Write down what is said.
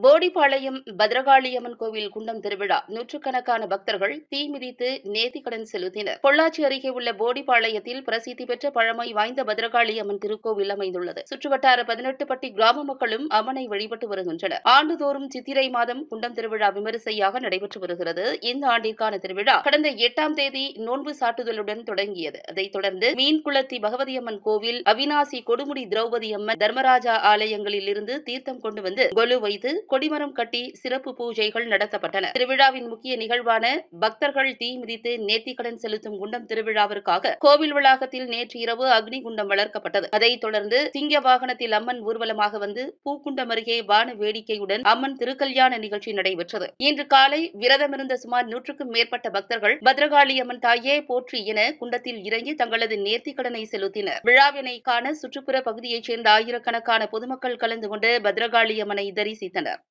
போடிப்பாளையம் பத்ரகாளியம்மன் கோவில் குண்டம் திருவிழா நூற்றுக்கணக்கான பக்தர்கள் தீ மிதித்து நேர்த்திக்கடன் செலுத்தினர். பொள்ளாச்சி அருகே உள்ள போடிப்பாளையத்தில் பிரசித்தி பெற்ற பழமை வாய்ந்த பத்ரகாளியம்மன் திருக்கோவில் அமைந்துள்ளது. சுற்றுவட்டார 18 பட்டி கிராம மக்களும் அம்மனை வழிபட்டு வருகின்றனர். ஆண்டுதோறும் சித்திரை மாதம் குண்டம் திருவிழா விமரிசையாக நடைபெற்று வருகிறது. இந்த ஆண்டிற்கான திருவிழா கடந்த 8ஆம் தேதி நோன்பு சாட்டுதலுடன் தொடங்கியது. அதைத் தொடர்ந்து மீன்குளத்தி பகவதியம்மன் கோவில், அவிநாசி கொடுமுடி திரௌபதி அம்மன், தர்மராஜா ஆலயங்களில் இருந்து தீர்த்தம் கொண்டு வந்து கொலு வைத்து கொடிமரம் கட்டி சிறப்பு பூஜைகள் நடத்தப்பட்டன. திருவிழாவின் முக்கிய நிகழ்வான பக்தர்கள் தீ மிதித்து நேர்த்திக்கடன் செலுத்தும் குண்டம் திருவிழாவிற்காக கோவில் வளாகத்தில் நேற்று இரவு அக்னி குண்டம் வளர்க்கப்பட்டது. அதைத் தொடர்ந்து சிங்க வாகனத்தில் அம்மன் ஊர்வலமாக வந்து பூக்குண்டம் அருகே வான வேடிக்கையுடன் அம்மன் திருக்கல்யாண நிகழ்ச்சி நடைபெற்றது. இன்று காலை விரதமிருந்த சுமார் 100க்கும் மேற்பட்ட பக்தர்கள் பத்ரகாளி அம்மன் தாயே போற்றி என குண்டத்தில் இறங்கி தங்களது நேர்த்திக்கடனை செலுத்தினர். விழாவினை காண சுற்றுப்புற பகுதியைச் சேர்ந்த ஆயிரக்கணக்கான பொதுமக்கள் கலந்து கொண்டு பத்ரகாளி அம்மனை தரிசித்தனர்.